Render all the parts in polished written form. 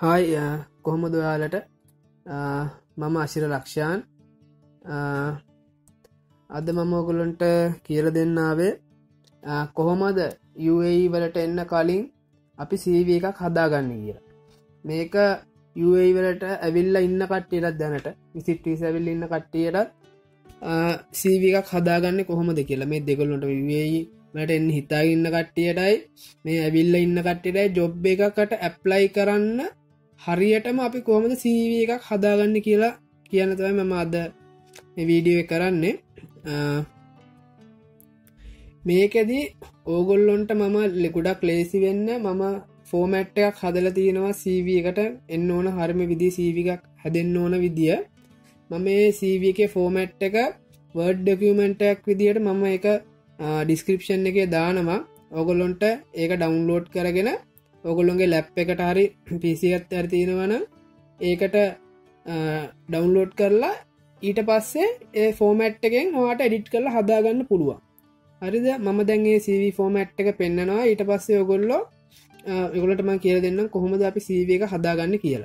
Hi කොහොමද ඔයාලට මම අශිර ලක්ෂාන් අද මම ඔගොල්ලන්ට කියල දෙන්නාවේ කොහොමද UAE වලට එන්න කලින් අපි CV එකක් හදාගන්න කියලා මේක UAE වලට ඇවිල්ලා ඉන්න කට්ටියටත් දැනට විසිට් වීසා ඇවිල්ලා ඉන්න කට්ටියටත් CV එකක් හදාගන්නේ කොහොමද කියලා මේ දෙගොල්ලන්ට UAE වලට එන්න හිතාගෙන ඉන්න කට්ටියටයි මේ ඇවිල්ලා ඉන්න කට්ටියටයි ජොබ් එකකට ඇප්ලයි කරන්න හරියටම අපි කොහොමද CV එකක් හදාගන්න කියලා කියන්න තමයි මම අද මේ වීඩියෝ එක කරන්නේ. මේකෙදී ඕගොල්ලොන්ට මම ගොඩක් ලේසි වෙන්න මම ෆෝමැට් එකක් හදලා තියෙනවා CV එකට එන්න ඕන හරිම විදිහේ CV එකක් හැදෙන්න ඕන විදිය. මම මේ CV එකේ ෆෝමැට් එක Word document එකක් විදියට මම ඒක description එකේ දානවා. ඕගොල්ලොන්ට ඒක download කරගෙන ඔගොල්ලොන්ගේ ලැප් එකට හරි PC එකත් හරි තියෙනවා නම් ඒකට ඩවුන්ලෝඩ් කරලා ඊට පස්සේ ඒ ෆෝමැට් එකෙන් ඔයාලට එඩිට් කරලා හදාගන්න පුළුවන්. හරිද? මම දැන් මේ CV ෆෝමැට් එක පෙන්නනවා. ඊට පස්සේ ඔයගොල්ලෝ ඒගොල්ලන්ට මම කියලා දෙන්නම් කොහොමද අපි CV එක හදාගන්නේ කියලා.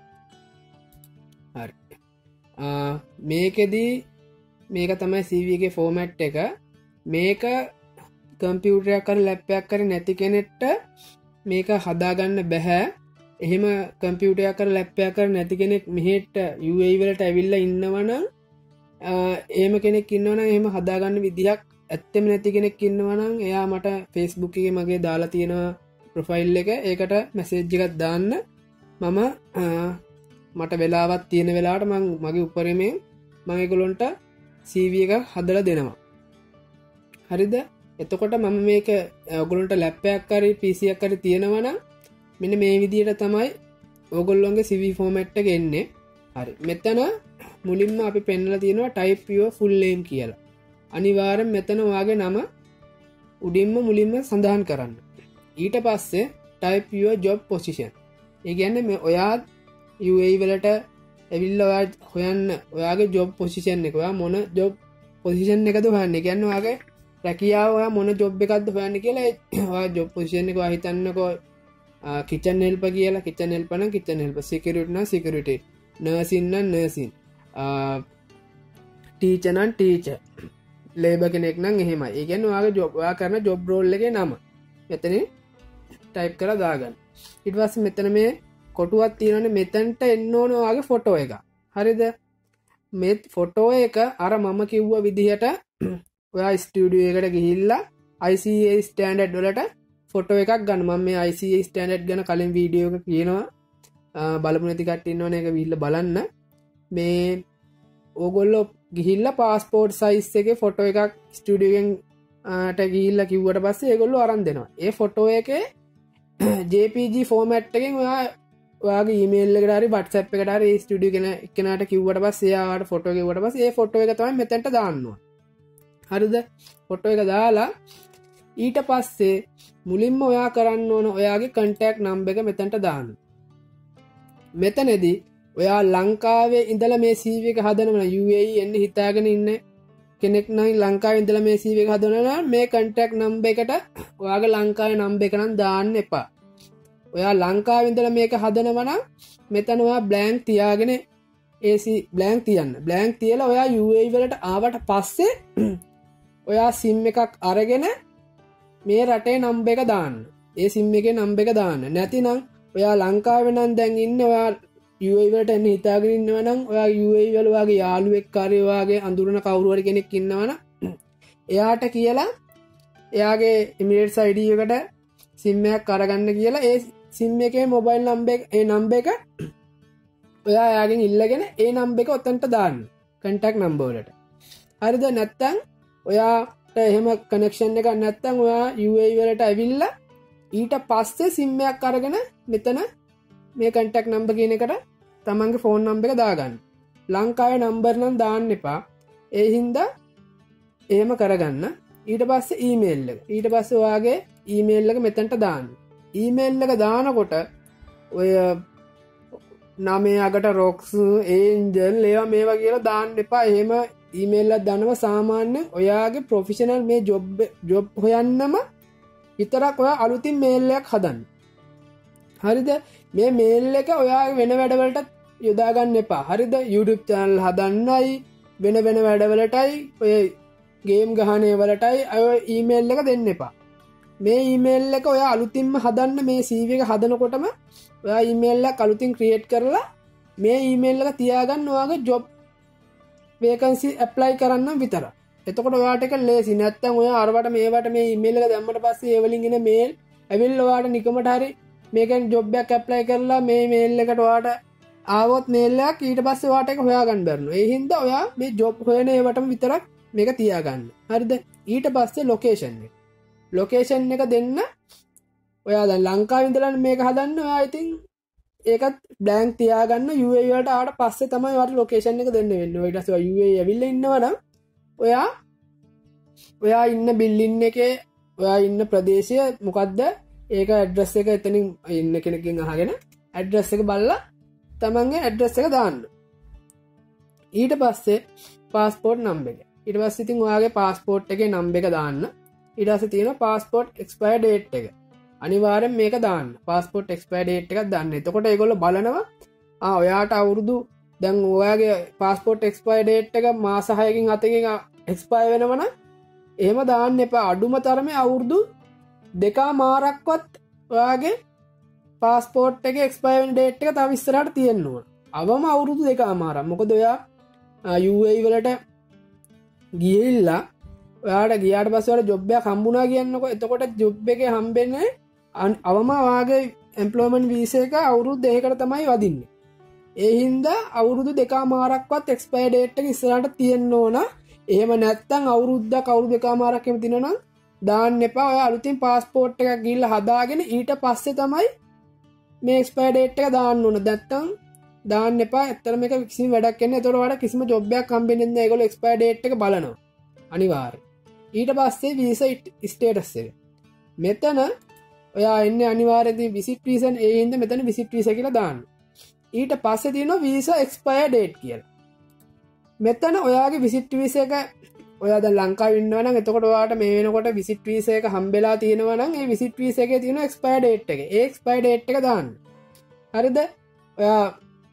හරි. මේකෙදී මේක තමයි CV එකේ ෆෝමැට් එක. මේක කම්පියුටරයක් හරි ලැප් එකක් හරි නැති කෙනෙක්ට මේක හදාගන්න බැහැ. එහෙම කම්පියුටරයක් හරි ලැප් එකක් හරි නැති කෙනෙක් මෙහෙට UAE වලට ඇවිල්ලා ඉන්නවනම් එහෙම කෙනෙක් ඉන්නවනම් එහෙම හදාගන්න විදිහක් ඇත්තෙම නැති කෙනෙක් ඉන්නවනම් එයා මට Facebook එකේ මගේ දාලා තියෙනවා ප්‍රොෆයිල් එක. ඒකට මැසේජ් එකක් දාන්න. මම මට වෙලාවක් තියෙන වෙලාවට මම මගේ උපරිමයෙන් මම ඒගොල්ලන්ට CV එක හදලා දෙනවා. හරිද? එතකොට මම මේක ඔයගොල්ලන්ට ලැප් එකක් හරි PC එකක් හරි තියෙනවා නම් මෙන්න මේ විදිහට තමයි ඔයගොල්ලොන්ගේ CV ෆෝමැට් එක එන්නේ. හරි. මෙතන මුලින්ම අපි පෙන්නලා තියෙනවා type your full name කියලා. අනිවාර්යෙන් මෙතන ඔයාගේ නම උඩින්ම මුලින්ම සඳහන් කරන්න. ඊට පස්සේ type your job position. ඒ කියන්නේ මේ ඔයා UAE වලට ඇවිල්ලා ඔයා හොයන්න ඔයාගේ job position එක. ඔයා මොන job position එකද හොයන්නේ? කියන්නේ ඔයාගේ රැකියාව ඔයා මොන ජොබ් එකක්ද හොයන්නේ කියලා ඔයා ජොබ් පොසිෂන් එක ඔයා හිතන්නකෝ කිචන් හෙල්පර් කියලා. කිචන් හෙල්පර් නම් කිචන් හෙල්පර්, සිකියුරිටි නම් සිකියුරිටි, නර්සින් නම් නර්සින්, ටීචර් නම් ටීචර්, ලේබර් කෙනෙක් නම් එහෙමයි. ඒ කියන්නේ ඔයාගේ ජොබ් ඔයා කරන ජොබ් රෝල් එකේ නම මෙතනින් ටයිප් කරලා දාගන්න. ඊට පස්සේ මෙතන මේ කොටුවක් තියෙනවනේ මෙතනට එන්න ඕන ඔයාගේ ෆොටෝ එක. හරිද? මේ ෆොටෝ එක අර මම කිව්ව විදිහට ඔයා ස්ටඩියෝ එකට ගිහිල්ලා ICA ස්ටෑන්ඩඩ් වලට ෆොටෝ එකක් ගන්න. මම මේ ICA ස්ටෑන්ඩඩ් ගැන කලින් වීඩියෝ එක කියනවා. බලමු නැති කට්ටිය ඉන්නවනේ ඒක ගිහිල්ලා බලන්න. මේ ඕගොල්ලෝ ගිහිල්ලා පාස්පෝර්ට් සයිස් එකේ ෆොටෝ එකක් ස්ටඩියෝ එකෙන් ගිහිල්ලා කිව්වට පස්සේ ඒගොල්ලෝ අරන් දෙනවා. ඒ ෆොටෝ එකේ JPG ෆෝමැට් එකෙන් ඔයාගේ ඊමේල් එකට හරි WhatsApp එකට හරි ස්ටඩියෝ කෙනාට කිව්වට පස්සේ එයාට ෆොටෝ ගෙව්වට පස්සේ ඒ ෆොටෝ එක තමයි මෙතනට දාන්නවා. හරිද? ෆොටෝ එක දාලා ඊට පස්සේ මුලින්ම ඔයා කරන්න ඕන ඔයාගේ කන්ටැක්ට් නම්බර් එක මෙතනට දාන්න. මෙතනදී ඔයා ලංකාවේ ඉඳලා මේ CV එක හදනවා නම් UAE එන්න හිතාගෙන ඉන්න කෙනෙක් නම් ලංකාවේ ඉඳලා මේ CV එක හදනවා නම් මේ කන්ටැක්ට් නම්බර් එකට ඔයාගේ ලංකාවේ නම්බර් එක නම් දාන්න එපා. ඔයා ලංකාවේ ඉඳලා මේක හදනවා නම් මෙතන ඔයා බ්ලැන්ක් තියාගෙන AC බ්ලැන්ක් තියන්න. බ්ලැන්ක් තියලා ඔයා UAE වලට ආවට පස්සේ ඔයා සිම් එකක් අරගෙන මේ රටේ නම්බර් එක දාන්න. ඒ සිම් එකේ නම්බර් එක දාන්න. නැතිනම් ඔයා ලංකාවේ නම් දැන් ඉන්නේ ඔයා UAE වලට එන්න හිතාගෙන ඉන්නවා නම් ඔයා UAE වල ඔයාගේ යාළුවෙක් හරි ඔයාගේ අඳුරන කවුරු හරි කෙනෙක් ඉන්නවා නම් එයාට කියලා එයාගේ Emirates ID එකට සිම් එකක් අරගන්න කියලා ඒ සිම් එකේ මොබයිල් නම්බර් ඒ නම්බර් එක ඔයා එයාගෙන් ඉල්ලගෙන ඒ නම්බර් එක ඔතනට දාන්න. කන්ටැක්ට් නම්බර් වලට. හරිද? නැත්තම් ඔයාට එහෙම කනෙක්ෂන් එකක් නැත්තම් ඔයා UAE වලට ඇවිල්ලා ඊට පස්සේ සිම් එකක් අරගෙන මෙතන මේ කන්ටැක්ට් නම්බර් කියන එකට තමන්ගේ ෆෝන් නම්බර් එක දාගන්න. ලංකාවේ නම්බර් නම් දාන්න එපා. ඒ හින්දා එහෙම කරගන්න. ඊට පස්සේ ඊමේල් එක. ඊට පස්සේ ඔයාගේ ඊමේල් එක මෙතනට දාන්න. ඊමේල් එක දානකොට ඔය නමේ අගට රොක්ස් ඒන්ජල් ඒවා මේවා කියලා දාන්න එපා. එහෙම ඊමේල් එකක් දානවා සාමාන්‍යයෙන් ඔයාගේ ප්‍රොෆෙෂනල් මේ ජොබ් හොයන්නම විතරක් ඔයා අලුතින් මේල් එකක් හදන්න. හරිද මේ මේල් එක ඔයාගේ වෙන වැඩවලට යොදා ගන්න එපා හරිද YouTube channel හදන්නයි වෙන වැඩවලටයි ඔය ගේම් ගහනය වලටයි ඔය ඊමේල් එක දෙන්න එපා මේ ඊමේල් එක ඔයා අලුතින්ම හදන්න මේ CV එක හදනකොටම ඔයා ඊමේල් එක අලුතින් ක්‍රියේට් කරලා මේ ඊමේල් එක තියාගන්න ඔයාගේ ජොබ් වේකන්සි ඇප්ලයි කරන්න විතරයි එතකොට ඔයාට එක ලේසි නැත්තම් ඔයා අරවට මේවට මේ ඊමේල් එක දැම්මට පස්සේ ඒ වලින් එන මේල් ඇවිල්ලා ඔයාට නිකමට හරි මේකෙන් ජොබ් එකක් ඇප්ලයි කරලා මේ මේල් එකට ඔයාට ආවොත් මේල් එකක් ඊට පස්සේ ඔයාට ඒක හොයාගන්න බැරිනවා ඒ හින්දා ඔයා මේ ජොබ් හොයන ඒවටම විතරක් මේක තියාගන්න හරිද ඊට පස්සේ ලොකේෂන් එක දෙන්න ඔයා දැන් ලංකාවේ ඉඳලා මේක හදන්න ඔයා ඉතින් ඒකත් බ්ලැන්ක් තියාගන්න UAE වලට ආවට පස්සේ තමයි ඔයාට ලොකේෂන් එක දෙන්න වෙන්නේ ඊට පස්සේ UAE ඇවිල්ලා ඉන්නවනම් ඔයා ඉන්න බිල්ඩින් එකේ ඔයා ඉන්න ප්‍රදේශය මොකද්ද ඒක ඇඩ්‍රස් එක එතනින් ඉන්න කෙනකින් අහගෙන ඇඩ්‍රස් එක බලලා තමන්ගේ ඇඩ්‍රස් එක දාන්න ඊට පස්සේ පාස්පෝර්ට් නම්බර් එක ඊට පස්සේ ඉතින් ඔයාගේ පාස්පෝර්ට් එකේ නම්බර් එක දාන්න ඊට පස්සේ තියෙනවා පාස්පෝර්ට් එක්ස්පයර් ඩේට් එක අනිවාර්යෙන් මේක දාන්න පාස්පෝර්ට් එක්ස්පයර් ඩේට් එකක් දාන්න එතකොට ඒගොල්ලෝ බලනවා ඔයාට අවුරුදු දැන් ඔයාගේ පාස්පෝර්ට් එක්ස්පයර් ඩේට් එක මාස 6කින් 7කින් එක්ස්පයර් වෙනවනම් එහෙම දාන්න එපා අඩුම තරමේ අවුරුදු 2.5ක්වත් ඔයාගේ පාස්පෝර්ට් එකේ එක්ස්පයර් වෙන ඩේට් එක තව ඉස්සරහට තියෙන්න ඕන අවම අවුරුදු 2.5ක් මොකද ඔයා UAE වලට ගිහිල්ලා ඔයාට ගියාට පස්සේ ඔයාලට ජොබ් එකක් හම්බුණා කියන්නකො එතකොට ජොබ් එකේ හම්බෙන්නේ අවම ඔයාගේ එම්ප්ලොයිමන්ට් වීසා එක අවුරුදු 2කට තමයි වදින්නේ ඒ හින්දා අවුරුදු 2.5ක්වත් එක්ස්පයර් ඩේට් එක ඉස්සරහට තියෙන්න ඕන එහෙම නැත්තම් අවුරුද්දක් අවුරුදු 2.5ක් එහෙම තියෙනවනම් දාන්න එපා ඔයා අලුතින් පාස්පෝර්ට් එකක් ගිහිල්ලා හදාගෙන ඊට පස්සේ තමයි මේ එක්ස්පයර් ඩේට් එක දාන්න ඕන නැත්තම් දාන්න එපා ඇත්තට මේක කිසිම වැඩක් නැහැ ඒතකොට ඔයාලට කිසිම ජොබ් එකක් හම්බෙන්නේ නැහැ ඒගොල්ලෝ එක්ස්පයර් ඩේට් එක බලනවා අනිවාර්යයෙන් ඊට පස්සේ වීසා ස්ටේටස් එක මෙතන ඔයා එන්නේ අනිවාර්යයෙන් විසිට් රීසන් ඒ හින්දා මෙතන විසිට් වීසා කියලා දාන්න ඊට පස්සේ තියෙනවා වීසා එක්ස්පයර් ඩේට් කියලා මෙතන ඔයාගේ විසිට් වීසා එක ඔයා දැන් ලංකාවේ ඉන්නවා නම් එතකොට ඔයාට මේ වෙනකොට විසිට් වීසා එක හම්බෙලා තියෙනවා නම් ඒ විසිට් වීසා එකේ තියෙන එක්ස්පයර් ඩේට් එක ඒ එක්ස්පයර් ඩේට් එක දාන්න හරිද ඔයා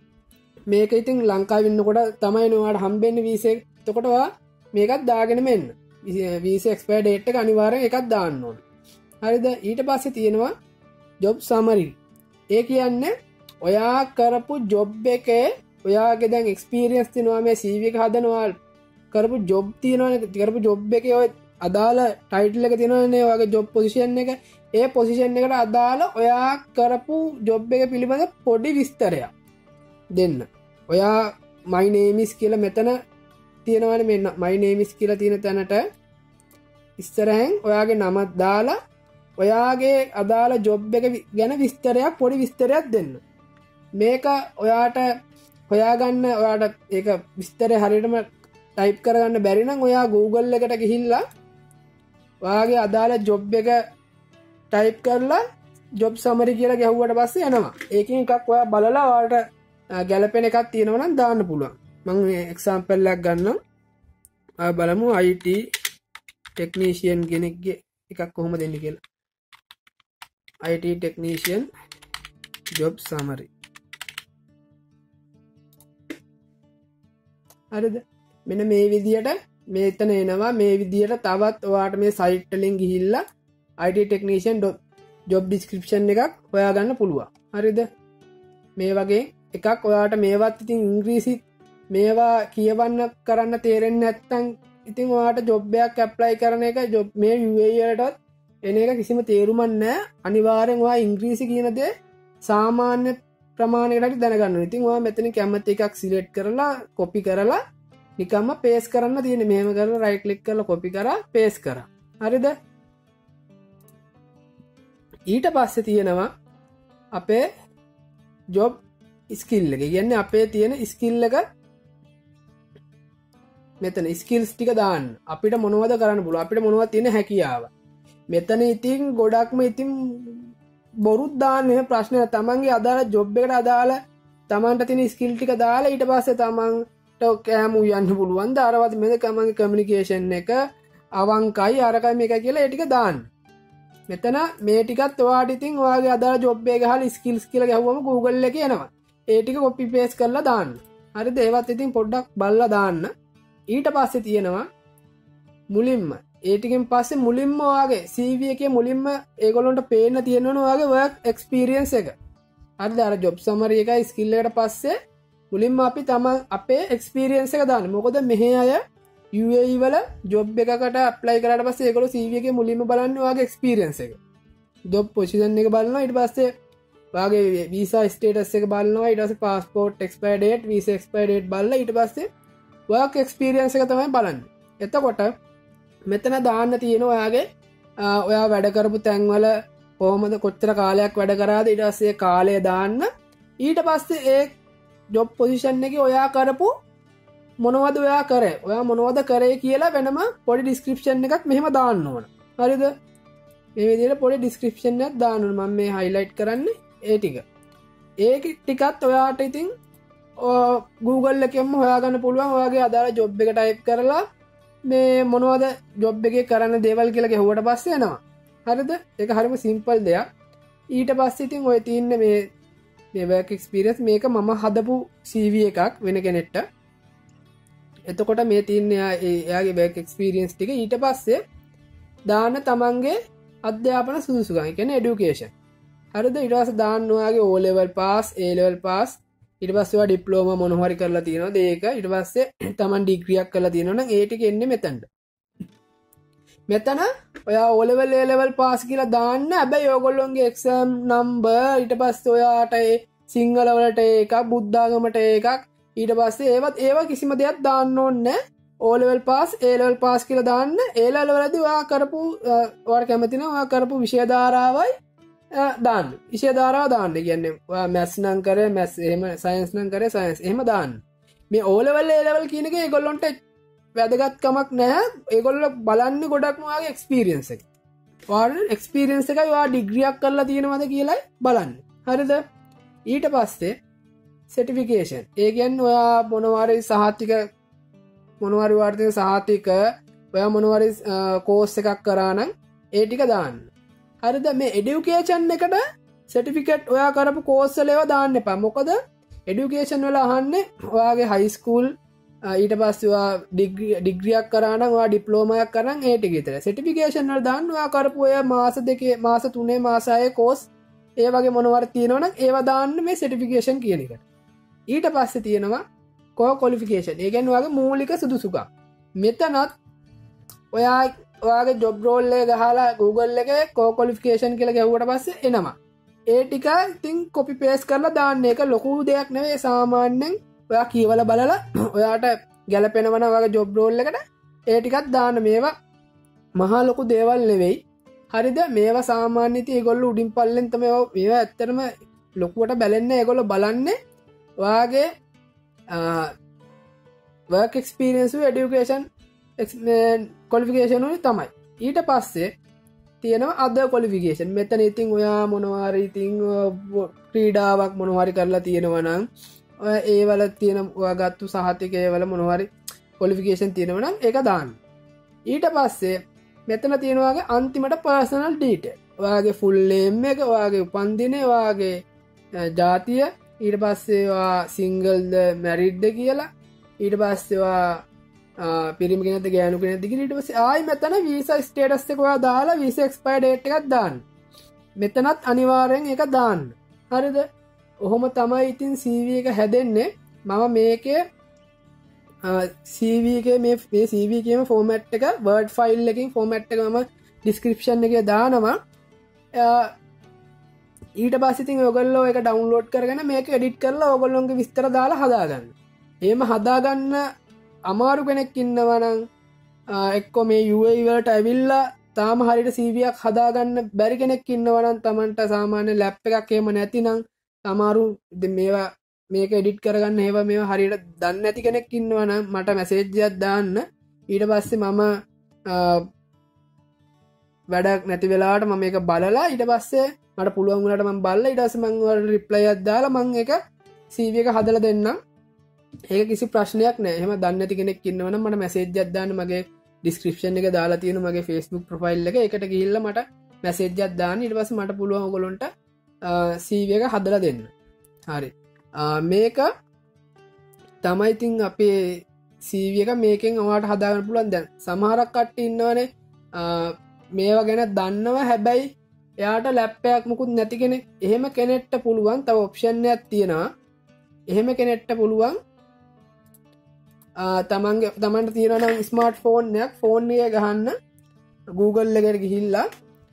මේක ඉතින් ලංකාවේ ඉන්නකොට තමයි ඔයාට හම්බෙන්නේ වීසා එක එතකොට ඔයා මේකත් දාගෙන මෙන්න වීසා එක්ස්පයර් ඩේට් එක අනිවාර්යෙන් එකක් දාන්න ඕන හරිද ඊට පස්සේ තියෙනවා ජොබ් සමරි ඒ කියන්නේ ඔයා කරපු ජොබ් එකේ ඔයාගේ දැන් එක්ස්පීරියන්ස් තියෙනවා මේ CV එක හදනවා කරපු ජොබ් තියෙනවනේ කරපු ජොබ් එකේ ඔය අදාළ ටයිටල් එක තියෙනවනේ ඔයාගේ ජොබ් පොසිෂන් එක ඒ පොසිෂන් එකට අදාළ ඔයා කරපු ජොබ් එක පිළිබඳ පොඩි විස්තරයක් දෙන්න ඔයා my name is කියලා මෙතන තියෙනවනේ මේ my name is කියලා තියෙන තැනට ඉස්සරහෙන් ඔයාගේ නම දාලා ඔයාගේ අදාළ ජොබ් එක ගැන විස්තරයක් පොඩි විස්තරයක් දෙන්න මේක ඔයාට හොයාගන්න ඔයාට ඒක විස්තරය හරියටම ටයිප් කරගන්න බැරි නම් ඔයා Google එකට ගිහිල්ලා ඔයාගේ අදාළ ජොබ් එක ටයිප් කරලා ජොබ් සමරි කියලා ගැහුවට පස්සේ එනවා ඒකෙන් එකක් ඔයා බලලා ඔයාට ගැලපෙන එකක් තියෙනවා නම් දාන්න පුළුවන් මම එක්සැම්පල් එකක් ගන්නම් බලමු IT ටෙක්නීෂියන් කෙනෙක්ගේ එකක් කොහොමද දෙන්නේ කියලා IT ටෙක්නීෂියන් ජොබ් සමරි හරිද මෙන්න මේ විදියට මෙතන එනවා මේ විදියට තවත් ඔයාට මේ සයිට් වලින් ගිහිල්ලා IT ටෙක්නීෂියන් ජොබ් ඩිස්ක්‍රිප්ෂන් එකක් හොයාගන්න පුළුවන් හරිද මේ වගේ එකක් ඔයාට මේවත් ඉතින් ඉංග්‍රීසි මේවා කියවන්න කරන්න තේරෙන්නේ නැත්නම් ඉතින් ඔයාට ජොබ් එකක් ඇප්ලයි කරන එක ජොබ් මේ UAE වලටත් එන එක කිසිම තේරුමක් නැහැ අනිවාර්යෙන් ඔයා ඉංග්‍රීසි කියන දේ සාමාන්‍ය ප්‍රමාණයකට දැනගන්න ඕනේ. ඉතින් ඔයා මෙතන කැමති එකක් සිලෙක්ට් කරලා කොපි කරලා නිකම්ම පේස්ට් කරන්න තියෙන්නේ. මෙහෙම කරලා රයිට් ක්ලික් කරලා කොපි කරා පේස්ට් කරා. හරිද? ඊට පස්සේ තියෙනවා අපේ ජොබ් ස්කිල් එක. කියන්නේ අපේ තියෙන ස්කිල් එක මෙතන ස්කිල්ස් ටික දාන්න. අපිට මොනවද කරන්න පුළුවන්? අපිට මොනවද තියෙන හැකියාව? මෙතන ඉතින් ගොඩක්ම ඉතින් බොරුත් දාන්න එහෙම ප්‍රශ්න නැහැ. තමන්ගේ අදාළ ජොබ් එකට අදාළ තමන්ට තියෙන ස්කිල් ටික දාලා ඊට පස්සේ තමන්ට කෑම උයන්න පුළුවන්. දාරවත් මේක තමන්ගේ කමියුනිකේෂන් එක අවංකයි අරකයි මේක කියලා ඒ ටික දාන්න. මෙතන මේ ටිකත් ඔයාට ඉතින් ඔයාගේ අදාළ ජොබ් එක ගහලා ස්කිල්ස් කියලා ගහුවම Google එකේ එනවා. ඒ ටික කොපි පේස්ට් කරලා දාන්න. හරිද? ඒවත් ඉතින් පොඩ්ඩක් බලලා දාන්න. ඊට පස්සේ තියෙනවා මුලින්ම ඒ ටිකෙන් පස්සේ මුලින්ම ඔයාගේ CV එකේ මුලින්ම ඒගොල්ලන්ට පේන්න තියෙනවනේ ඔයාගේ work experience එක. හරිද? අර job summary එකයි skill එකට පස්සේ මුලින්ම අපි අපේ experience එක දාන්න. මොකද මෙහි අය UAE වල job එකකට apply කරාට පස්සේ ඒගොල්ලෝ CV එකේ මුලින්ම බලන්නේ ඔයාගේ experience එක. job position එක බලනවා. ඊට පස්සේ ඔයාගේ visa status එක බලනවා. ඊට පස්සේ passport expire date, visa expire date බලලා ඊට පස්සේ work experience එක තමයි බලන්නේ. එතකොට මෙතන දාන්න තියෙන ඔයාගේ ඔයා වැඩ කරපු තැන්වල කොහොමද කොච්චර කාලයක් වැඩ කරාද ඊට පස්සේ කාලය දාන්න. ඊට පස්සේ ඒ job position එකේ ඔයා කරපු මොනවද ඔයා කරේ? ඔයා මොනවද කරේ කියලා වෙනම පොඩි description එකක් මෙහෙම දාන්න ඕන. හරිද? මේ විදිහට පොඩි description එකක් දාන්න ඕන. මම මේ highlight කරන්නේ ඒ ටික. ඒ ටිකත් ඔයාට ඉතින් Google එකෙන්ම හොයාගන්න පුළුවන්. ඔයාගේ අදාළ job එක type කරලා මේ මොනවද ජොබ් එකේ කරන්න දේවල් කියලා ගහුවට පස්සේ එනවා. හරිද? ඒක හරිම සිම්පල් දෙයක්. ඊට පස්සේ ඉතින් ඔය තියෙන්නේ මේ work experience මේක මම හදපු CV එකක් වෙන කෙනෙක්ට. එතකොට මේ තියෙන්නේ එයාගේ work experience ටික. ඊට පස්සේ දාන්න තමන්ගේ අධ්‍යාපන සුදුසුකම්. ඒ කියන්නේ education. හරිද? ඊට පස්සේ දාන්න ඔයාගේ O level pass, A level pass, ඊට පස්සේ ඔයා ඩිප්ලෝමා මොන හරි කරලා තියෙනවද ඒක. ඊට පස්සේ තමන් ඩිග්‍රියක් කරලා තියෙනවා නම් ඒ ටික එන්නේ මෙතනට. මෙතන ඔයා O level A level pass කියලා දාන්න. හැබැයි ඔයගොල්ලෝගේ exam number ඊට පස්සේ ඔයාට ඒ සිංහල වලට එකක්, බුද්ධාගමට එකක්, ඊට පස්සේ ඒවා කිසිම දෙයක් දාන්න ඕනේ නැහැ. O level pass, A level pass කියලා දාන්න. A level වලදී ඔයා කරපු ඔයාට කැමති නම් ඔයා කරපු විෂය ධාරාවයි දාන්න. විෂය ධාරාව දාන්න. කියන්නේ ඔයා මැත්ස් නම් කරේ මැත්ස්, එහෙම සයන්ස් නම් කරේ සයන්ස්, එහෙම දාන්න. මේ O level A level කියන එක ඒගොල්ලන්ට වැදගත්කමක් නැහැ. ඒගොල්ලෝ බලන්නේ ගොඩක්ම ඔයාගේ එක්ස්පීරියන්ස් එක. ඔයාගේ එක්ස්පීරියන්ස් එකයි ඔයා ඩිග්‍රියක් කරලා තියෙනවද කියලායි බලන්නේ. හරිද? ඊට පස්සේ සර්ටිෆිකේෂන්. ඒ කියන්නේ ඔයා මොනවාරි සහතික මොනවාරි වාර්තික සහතික ඔයා මොනවාරි කෝස් එකක් කරා නම් ඒ ටික දාන්න. හරිද? මේ එඩියුකේෂන් එකට සර්ටිෆිකේට් ඔයා කරපු කෝස් වල ඒවා දාන්න එපා. මොකද එඩියුකේෂන් වල අහන්නේ ඔයාගේ හයි ස්කූල් ඊට පස්සේ ඔයා ඩිග්‍රියක් කරා නම් ඔයා ඩිප්ලෝමාවක් කරා නම් ඒ ටික විතර. සර්ටිෆිකේෂන් වල දාන්න ඔයා කරපු ඔය මාස 2 මාස 3 මාස 6 කෝස් ඒ වගේ මොනවාරි තියෙනවා නම් ඒවා දාන්න මේ සර්ටිෆිකේෂන් කියන එකට. ඊට පස්සේ තියෙනවා කෝ ක්වොලිෆිකේෂන්. ඒ කියන්නේ ඔයාගේ මූලික සුදුසුකම්. මෙතනත් ඔයාගේ ජොබ් රෝල් එක ගහලා Google එකේ කෝ ක්වොලිෆිකේෂන් කියලා ගැහුවට පස්සේ එනවා. ඒ ටික ඉතින් කොපි පේස්ට් කරලා දාන්න. ඒක ලොකු දෙයක් නෙවෙයි. සාමාන්‍යයෙන් ඔයා කියවලා බලලා ඔයාට ගැලපෙනවා නම් ඔයාගේ ජොබ් රෝල් එකට ඒ ටිකක් දාන්න. මේවා මහා ලොකු දේවල් නෙවෙයි. හරිද? මේවා සාමාන්‍ය ඉතින් ඒගොල්ලෝ උඩින් පල්ලෙන් තමයි මේවා ඇත්තටම ලොකුවට බැලෙන්නේ. ඒගොල්ලෝ බලන්නේ ඔයාගේ work experience education qualification උනේ තමයි. ඊට පස්සේ තියෙනවා other qualification. මෙතන ඉතින් ඔයා මොනවාරි ඉතින් ක්‍රීඩාවක් මොනවාරි කරලා තියෙනවා නම් ඔය ඒ වල තියෙන ඔයා ගත්තු සහතික ඒ වල මොනවාරි qualification තියෙනවා නම් ඒක දාන්න. ඊට පස්සේ මෙතන තියෙනවාගේ අන්තිමට personal detail. ඔයාගේ full name එක, ඔයාගේ උපන්දිනය, ඔයාගේ ජාතිය, ඊට පස්සේ ඔයා single ද married ද කියලා, ඊට පස්සේ ඔයා පිරිමි කෙනෙක්ද ගෑනු කෙනෙක්ද කියලා, ඊට පස්සේ ආයි මෙතන visa status එක ඔයා දාලා visa expire date එකක් දාන්න. මෙතනත් අනිවාර්යෙන් ඒක දාන්න. හරිද? ඔහොම තමයි ඉතින් CV එක හැදෙන්නේ. මම මේකේ CV එකේ මේ CV එකේම format එක word file එකකින් format එක මම description එකේ දානවා. ඊට පස්සේ ඉතින් ඔයගොල්ලෝ ඒක download කරගෙන මේක edit කරලා ඔයගොල්ලෝගේ විස්තර දාලා හදාගන්න. එහෙම හදාගන්න අමාරු කෙනෙක් ඉන්නවා නම් එක්කෝ මේ UAE වලට ඇවිල්ලා තාම හරියට CV එකක් හදාගන්න බැරි කෙනෙක් ඉන්නවා නම් Tamanට සාමාන්‍ය ලැප් එකක් එහෙම නැතිනම් අමාරු මේවා මේක එඩිට් කරගන්න ඒවා මේවා හරියට දන්නේ නැති කෙනෙක් ඉන්නවා නම් මට මැසේජ් එකක් දාන්න. ඊට පස්සේ මම වැඩක් නැති වෙලාවට මම මේක බලලා ඊට පස්සේ මට පුළුවන් වුණාට මම බලලා ඊට පස්සේ මම ඔයාලට රිප්ලයි එකක් දාලා මම ඒක CV එක හදලා දෙන්නම්. ඒක කිසි ප්‍රශ්නයක් නෑ. එහෙම දන්නේ නැති කෙනෙක් ඉන්නවා නම් මට මැසේජ් එකක් දාන්න. මගේ ඩිස්ක්‍රිප්ෂන් එක දාලා තියෙනවා මගේ Facebook ප්‍රොෆයිල් එක. ඒකට ගිහිල්ලා මට මැසේජ් එකක් දාන්න ඊට පස්සේ මට පුළුවන් ඔයගොල්ලන්ට CV එක හදලා දෙන්න. හරි. මේක තමයි ඉතින් අපේ CV එක මේකෙන් ඔයාලට හදාගන්න පුළුවන්. දැන් සමහරක් කට්ටිය ඉන්නවනේ මේවා ගැන දන්නවා හැබැයි එයාට ලැප් එකක් මුකුත් නැති කෙනෙක්. එහෙම කෙනෙක්ට පුළුවන් තව ඔප්ෂන් එකක් තියෙනවා. එහෙම කෙනෙක්ට පුළුවන් තමන්ට තියෙනවා නම් ස්මාර්ට් ෆෝන් එකක් ෆෝන් එකේ ගහන්න Google එකට ගිහිල්ලා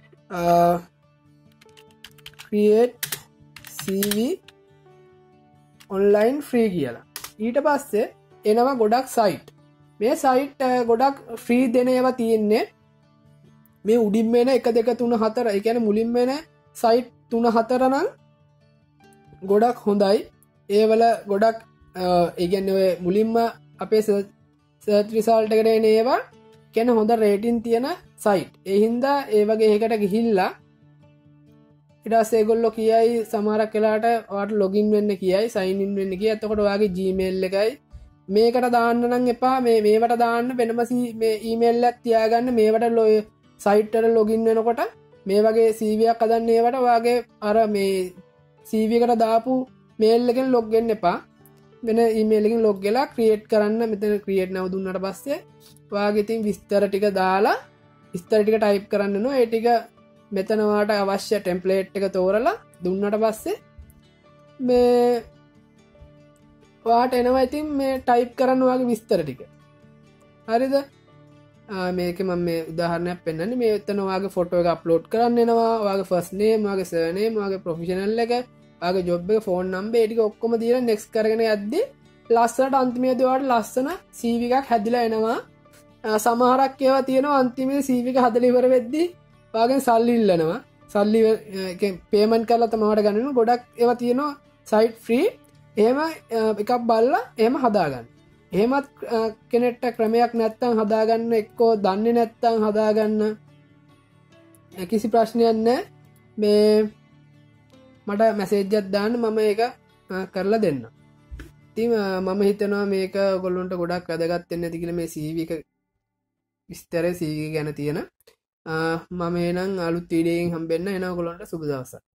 create CV online free කියලා. ඊට පස්සේ එනවා ගොඩක් සයිට්. මේ සයිට් ගොඩක් ෆ්‍රී දෙන ඒවා තියෙන්නේ මේ උඩින්ම එන 1 2 3 4 ඒ කියන්නේ මුලින්ම එන සයිට් 3 4 නම් ගොඩක් හොඳයි. ඒවල ගොඩක් ඒ කියන්නේ ඔය මුලින්ම අපේ සර්ච් රිසල්ට් එකට එන ඒවා කියන හොඳ රේටින් තියෙන සයිට්. ඒ හින්දා ඒ වගේ එකකට ගිහිල්ලා ඊට පස්සේ ඒගොල්ලෝ කියයි සමහරක් වෙලාවට ඔයාලට ලොගින් වෙන්න කියයි සයින් ඉන් වෙන්න කියයි. එතකොට ඔයාගේ Gmail එකයි මේකට දාන්න නම් එපා. මේවට දාන්න වෙනම මේ ඊමේල් එකක් තියාගන්න. මේවට සයිට් එකට ලොගින් වෙනකොට මේ වගේ CV එකක් හදන්න ඒවට ඔයාගේ අර මේ CV එකට දාපු මේල් එකෙන් ලොග් වෙන්න එපා. වෙන ඊමේල් එකකින් ලොග් වෙලා ක්‍රියේට් කරන්න. මෙතන ක්‍රියේට් නව දුන්නාට පස්සේ ඔයාගේ ඉතින් විස්තර ටික දාලා විස්තර ටික ටයිප් කරන්න වෙනවා. ඒ ටික මෙතන ඔයාලට අවශ්‍ය ටෙම්ප්ලේට් එක තෝරලා දුන්නාට පස්සේ මේ ඔයාට එනවා ඉතින් මේ ටයිප් කරන්න ඔයාගේ විස්තර ටික. හරිද? මේක මම මේ උදාහරණයක් පෙන්නන්නේ. මේ එතන ඔයාගේ ෆොටෝ එක අප්ලෝඩ් කරන්න එනවා. ඔයාගේ ෆස්ට් නේම්, ඔයාගේ සර්නේම්, ඔයාගේ ප්‍රොෆෙෂනල් එක, ඔයාගේ ජොබ් එක, ෆෝන් නම්බර් ඒ ටික ඔක්කොම දීලා නෙක්ස්ට් කරගෙන යද්දි ලස්සනට අන්තිමේදී ඔයාලට ලස්සන CV එකක් හැදිලා එනවා. සමහරක් ඒවා තියෙනවා අන්තිමේ CV එක හදලා ඉවර වෙද්දී ඔයාගෙන් සල්ලි ඉල්ලනවා. සල්ලි පේමන්ට් කරලා තමයි ඔයාලට ගන්න. ගොඩක් ඒවා තියෙනවා සයිට් ෆ්‍රී. එහෙම එකක් බලලා එහෙම හදාගන්න. එහෙමත් කෙනෙක්ට ක්‍රමයක් නැත්තම් හදාගන්න එක්කෝ දන්නේ නැත්තම් හදාගන්න කිසි ප්‍රශ්නයක් නැහැ. මේ මට මැසේජ් එකක් දාන්න මම ඒක කරලා දෙන්න. ඉතින් මම හිතනවා මේක ඔයගොල්ලන්ට ගොඩක් වැදගත් වෙන්න ඇති කියලා මේ CV එක විස්තරය CV ගැන තියෙන. මම එහෙනම් අලුත් වීඩියෝ එකකින් හම්බෙන්න එනවා ඔයගොල්ලන්ට සුබ දවසක්.